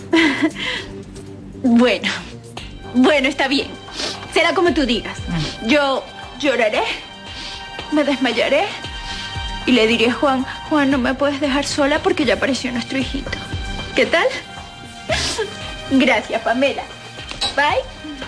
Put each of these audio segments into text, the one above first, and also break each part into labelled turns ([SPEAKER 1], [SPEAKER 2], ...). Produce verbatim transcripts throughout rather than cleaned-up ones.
[SPEAKER 1] Bueno, bueno, está bien. Será como tú digas. Yo lloraré, me desmayaré y le diré a Juan, Juan, no me puedes dejar sola porque ya apareció nuestro hijito. ¿Qué tal? Gracias, Pamela. Bye.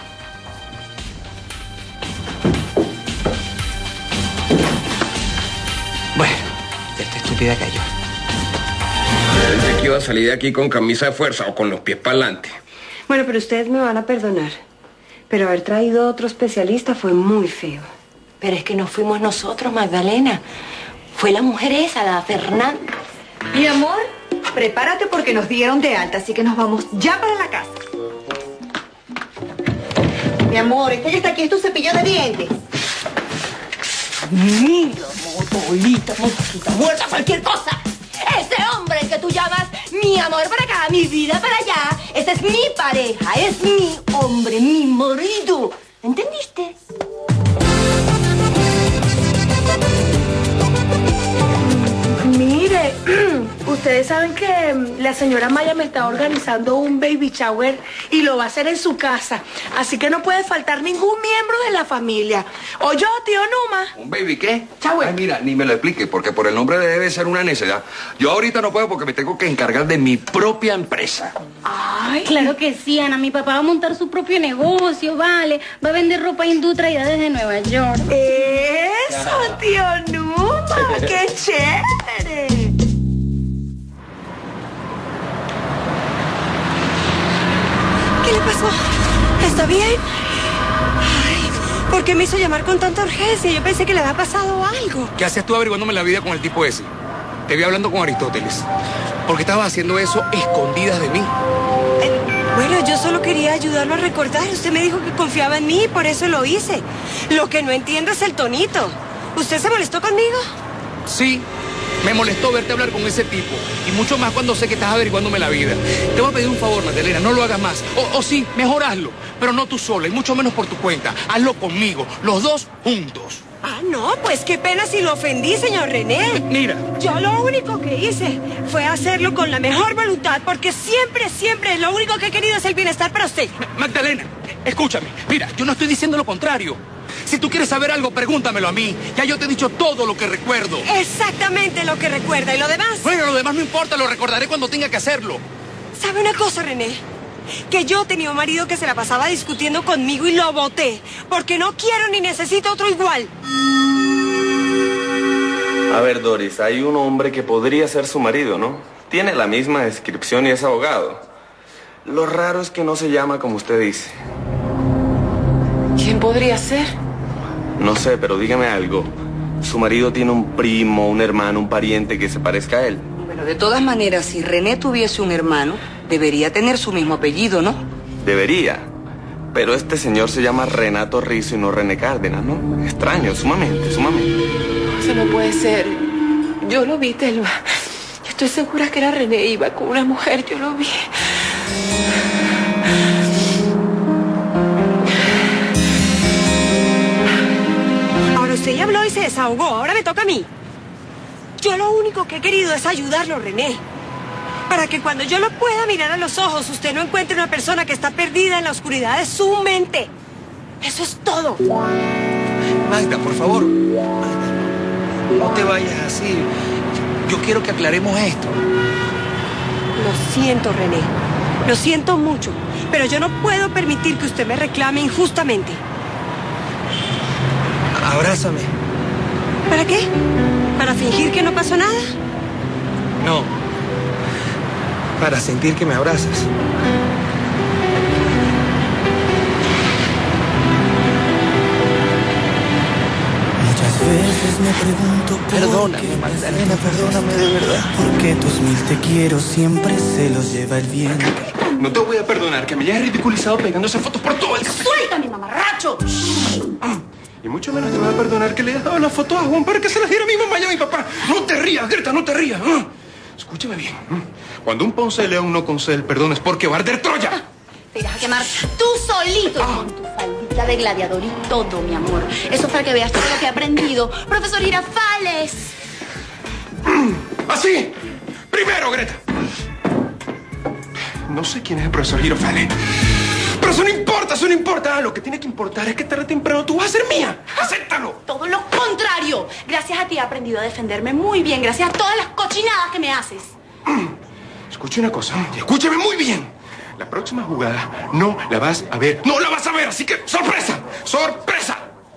[SPEAKER 2] Bueno, esta estúpida cayó.
[SPEAKER 3] Desde que iba a salir de aquí con camisa de fuerza o con los pies para adelante.
[SPEAKER 4] Bueno, pero ustedes me van a perdonar. Pero haber traído otro especialista fue muy feo.
[SPEAKER 5] Pero es que no fuimos nosotros, Magdalena. Fue la mujer esa, la Fernanda.
[SPEAKER 4] Mi amor, prepárate porque nos dieron de alta, así que nos vamos ya para la casa. Mi amor, esta ya está aquí, es tu cepillo de dientes.
[SPEAKER 5] Mira, motolita, mosquita, muerta, cualquier cosa. Ese hombre que tú llamas mi amor para acá, mi vida para allá, esa es mi pareja, es mi hombre, mi marido. ¿Entendiste?
[SPEAKER 6] Mire, ustedes saben que la señora Maya me está organizando un baby shower y lo va a hacer en su casa. Así que no puede faltar ningún miembro de la familia. ¿O yo, tío Numa?
[SPEAKER 3] ¿Un baby qué?
[SPEAKER 6] Shower.
[SPEAKER 3] Ay, mira, ni me lo explique, porque por el nombre debe ser una necesidad. Yo ahorita no puedo porque me tengo que encargar de mi propia empresa.
[SPEAKER 1] Ay, claro que sí, Ana. Mi papá va a montar su propio negocio, vale. Va a vender ropa hindú traída desde Nueva York.
[SPEAKER 6] Eso, tío Numa, qué chévere.
[SPEAKER 4] ¿Qué le pasó? ¿Está bien? Ay, ¿por qué me hizo llamar con tanta urgencia? Yo pensé que le había pasado algo.
[SPEAKER 2] ¿Qué haces tú averiguándome la vida con el tipo ese? Te vi hablando con Aristóteles. ¿Por qué estabas haciendo eso escondidas de mí?
[SPEAKER 4] Eh, bueno, yo solo quería ayudarlo a recordar. Usted me dijo que confiaba en mí y por eso lo hice. Lo que no entiendo es el tonito. ¿Usted se molestó conmigo?
[SPEAKER 2] Sí, me molestó verte hablar con ese tipo. Y mucho más cuando sé que estás averiguándome la vida. Te voy a pedir un favor, Magdalena, no lo hagas más. O, o sí, mejor hazlo. Pero no tú sola y mucho menos por tu cuenta. Hazlo conmigo, los dos juntos.
[SPEAKER 4] Ah, no, pues qué pena si lo ofendí, señor René.
[SPEAKER 2] Mira.
[SPEAKER 4] Yo lo único que hice fue hacerlo con la mejor voluntad, porque siempre, siempre lo único que he querido es el bienestar para usted.
[SPEAKER 2] Magdalena, escúchame. Mira, yo no estoy diciendo lo contrario. Si tú quieres saber algo, pregúntamelo a mí. Ya yo te he dicho todo lo que recuerdo.
[SPEAKER 4] Exactamente lo que recuerda. ¿Y lo demás?
[SPEAKER 2] Bueno, lo demás no importa, lo recordaré cuando tenga que hacerlo.
[SPEAKER 4] ¿Sabe una cosa, René? Que yo tenía un marido que se la pasaba discutiendo conmigo y lo boté. Porque no quiero ni necesito otro igual.
[SPEAKER 7] A ver, Doris, hay un hombre que podría ser su marido, ¿no? Tiene la misma descripción y es abogado. Lo raro es que no se llama como usted dice.
[SPEAKER 5] ¿Quién podría ser?
[SPEAKER 7] No sé, pero dígame algo. ¿Su marido tiene un primo, un hermano, un pariente que se parezca a él?
[SPEAKER 5] Bueno, de todas maneras, si René tuviese un hermano, debería tener su mismo apellido, ¿no?
[SPEAKER 7] Debería. Pero este señor se llama Renato Rizzo y no René Cárdenas, ¿no? Extraño, sumamente, sumamente.
[SPEAKER 5] Eso no puede ser. Yo lo vi, Telma. Yo estoy segura que era René. Iba con una mujer, yo lo vi.
[SPEAKER 4] Ahora usted ya habló y se desahogó. Ahora me toca a mí. Yo lo único que he querido es ayudarlo, René. Para que cuando yo lo pueda mirar a los ojos, usted no encuentre una persona que está perdida en la oscuridad de su mente. Eso es todo.
[SPEAKER 2] Magda, por favor. Magda, no te vayas así. Yo quiero que aclaremos esto.
[SPEAKER 4] Lo siento, René. Lo siento mucho. Pero yo no puedo permitir que usted me reclame injustamente.
[SPEAKER 2] Abrázame.
[SPEAKER 4] ¿Para qué? ¿Para fingir que no pasó nada?
[SPEAKER 2] No. Para sentir que me abrazas.
[SPEAKER 8] Muchas veces me pregunto por
[SPEAKER 2] Perdóname,
[SPEAKER 8] qué,
[SPEAKER 2] Magdalena, perdóname de verdad.
[SPEAKER 8] porque tus mil te quiero siempre se los lleva el viento.
[SPEAKER 3] No te voy a perdonar que me hayas ridiculizado pegándose fotos por todo el...
[SPEAKER 5] ¡Suéltame, mamarracho!
[SPEAKER 3] Y mucho menos te voy a perdonar que le hayas dado las fotos a Juan para que se las diera a mi mamá y a mi papá. No te rías, Greta, no te rías. ¿eh? Escúchame bien. Cuando un Ponce de León no concede el perdón es porque va a arder Troya.
[SPEAKER 1] Te irás a quemar tú solito con tu faldita de gladiador y todo, mi amor. Eso es para que veas todo lo que he aprendido. Profesor Girafales.
[SPEAKER 3] Así. Primero, Greta. no sé quién es el profesor Girofale. Pero eso no importa, eso no importa. Lo que tiene que importar es que tarde o temprano tú vas a ser mía. ¡Acéptalo!
[SPEAKER 1] Todo lo contrario. Gracias a ti he aprendido a defenderme muy bien. Gracias a todas las cochinadas que me haces.
[SPEAKER 3] Mm. Escuche una cosa, y escúcheme muy bien. La próxima jugada no la vas a ver. ¡No la vas a ver! Así que, ¡sorpresa! ¡Sorpresa!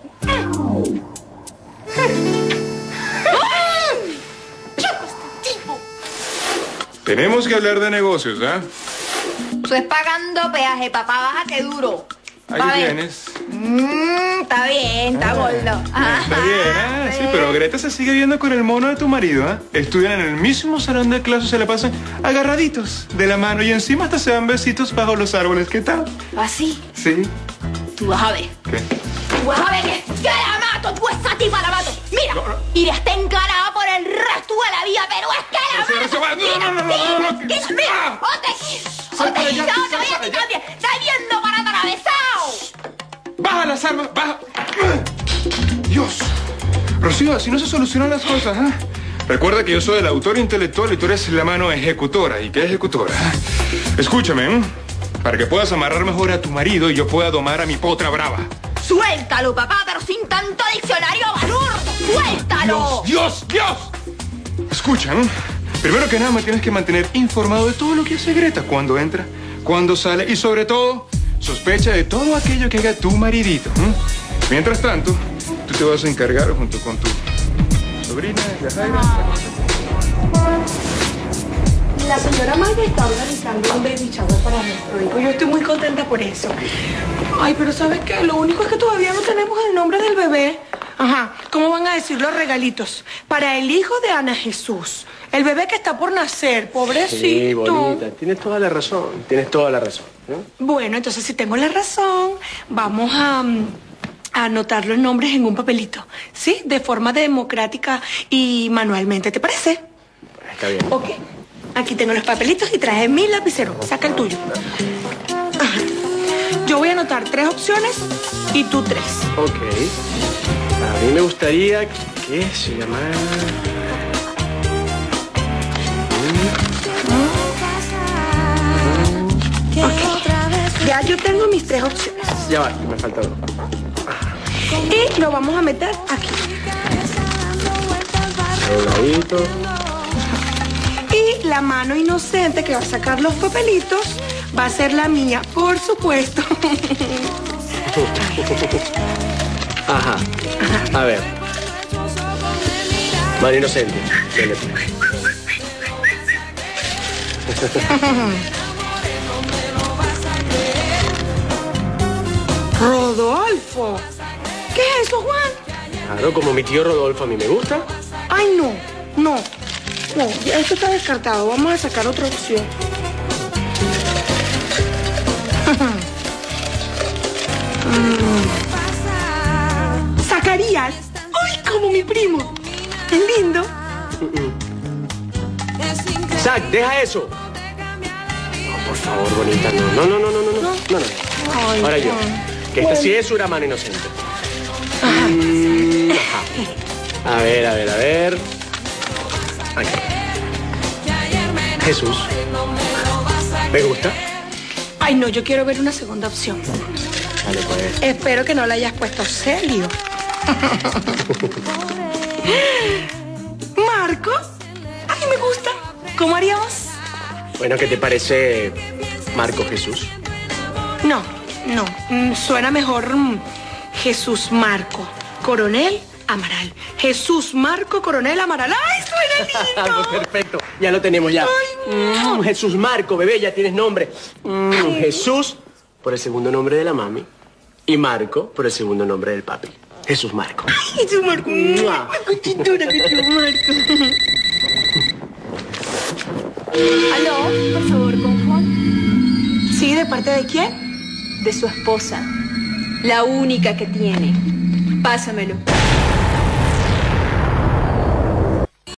[SPEAKER 3] Tenemos que hablar de negocios, ¿ah?
[SPEAKER 5] ¿eh? Eso es pagando peaje, papá, baja que duro.
[SPEAKER 3] Ahí
[SPEAKER 5] Va
[SPEAKER 3] vienes.
[SPEAKER 5] Mm, está bien, está
[SPEAKER 3] Ah,
[SPEAKER 5] gordo.
[SPEAKER 3] Está bien, ah, sí, pero Greta se sigue viendo con el mono de tu marido, ¿ah? Estudian en el mismo salón de clases, se la pasan agarraditos de la mano y encima hasta se dan besitos bajo los árboles. ¿Qué tal?
[SPEAKER 1] ¿Así?
[SPEAKER 3] Sí.
[SPEAKER 1] Tú vas a ver.
[SPEAKER 3] ¿Qué?
[SPEAKER 1] Tú vas a ver que, que la mato. Tú esa tipa la mato. Mira, iré hasta encarada por el resto de la vida, pero es que la
[SPEAKER 3] Pero se va- no, no, no, no, no, no.
[SPEAKER 1] Mira, mira, ote,
[SPEAKER 3] Sal para
[SPEAKER 1] ote,
[SPEAKER 3] allá,
[SPEAKER 1] no,
[SPEAKER 3] sal
[SPEAKER 1] te voy a
[SPEAKER 3] para
[SPEAKER 1] quitar bien. Está viendo para atravesado.
[SPEAKER 3] ¡Baja las armas! ¡Baja! Dios. Rocío, así no se solucionan las cosas, ¿eh? Recuerda que yo soy el autor intelectual y tú eres la mano ejecutora. ¿Y qué ejecutora? Escúchame, ¿eh? Para que puedas amarrar mejor a tu marido y yo pueda domar a mi potra brava.
[SPEAKER 1] Suéltalo, papá, pero sin tanto diccionario balurdo. ¡Suéltalo!
[SPEAKER 3] ¡Dios, Dios, Dios! Escucha, ¿eh? Primero que nada me tienes que mantener informado de todo lo que hace Greta. Cuando entra, cuando sale y sobre todo, sospecha de todo aquello que haga tu maridito. ¿eh? Mientras tanto, tú te vas a encargar junto con tu sobrina, Yajaira.
[SPEAKER 6] La señora Maya está organizando un baby shower para nuestro hijo. Yo estoy muy contenta por eso. Ay, pero ¿sabes qué? Lo único es que todavía no tenemos el nombre del bebé. Ajá, ¿cómo van a decir los regalitos? Para el hijo de Ana Jesús. El bebé que está por nacer, pobrecito.
[SPEAKER 9] Sí, bonita. Tienes toda la razón. Tienes toda la razón. ¿eh?
[SPEAKER 6] Bueno, entonces si tengo la razón, vamos a, mm, a anotar los nombres en un papelito. ¿Sí? De forma democrática y manualmente. ¿Te parece?
[SPEAKER 9] Está bien.
[SPEAKER 6] Ok. Aquí tengo los papelitos y traje mi lapicero. Saca el tuyo. Ajá. Yo voy a anotar tres opciones y tú tres.
[SPEAKER 9] Ok. A mí me gustaría que se llamara...
[SPEAKER 6] Ok. Ya yo tengo mis tres opciones.
[SPEAKER 9] Ya va, me falta dos.
[SPEAKER 6] Y lo vamos a meter aquí.
[SPEAKER 9] Dobladito.
[SPEAKER 6] Y la mano inocente que va a sacar los papelitos va a ser la mía, por supuesto.
[SPEAKER 9] Ajá. A ver. Mano inocente. Dele.
[SPEAKER 6] Rodolfo. ¿Qué es eso, Juan?
[SPEAKER 9] Claro, como mi tío Rodolfo a mí me gusta.
[SPEAKER 6] Ay, no, no. No, ya esto está descartado. Vamos a sacar otra opción. Mm. Zacarías. Ay, como mi primo. Qué lindo.
[SPEAKER 9] Zac, deja eso. No, por favor, bonita, no. No, no, no, no, no, no. No, no.
[SPEAKER 6] Ay,
[SPEAKER 9] Ahora yo. Que esta
[SPEAKER 6] bueno.
[SPEAKER 9] sí es una mano inocente. Mm, ajá. A ver, a ver, a ver. Aquí. Jesús. ¿Me gusta?
[SPEAKER 6] Ay, no, yo quiero ver una segunda opción.
[SPEAKER 9] Vale, pues.
[SPEAKER 6] Espero que no la hayas puesto serio. Marco. Ay, me gusta. ¿Cómo haríamos?
[SPEAKER 9] Bueno, ¿qué te parece Marco Jesús?
[SPEAKER 6] No, no. Mm, Suena mejor mm, Jesús Marco. Coronel Amaral. Jesús Marco Coronel Amaral. ¡Ay, suena lindo!
[SPEAKER 9] Perfecto, ya lo tenemos ya.
[SPEAKER 6] Ay, no.
[SPEAKER 9] Mm, Jesús Marco, bebé, ya tienes nombre. Mm, Jesús por el segundo nombre de la mami y Marco por el segundo nombre del papi. Jesús Marco.
[SPEAKER 6] Ay, Jesús Marco.
[SPEAKER 9] Mua.
[SPEAKER 6] Ay, chintura, Jesús Marco.
[SPEAKER 1] Aló, por favor, con Juan.
[SPEAKER 6] ¿Sí? ¿De parte de quién?
[SPEAKER 1] De su esposa. La única que tiene. Pásamelo.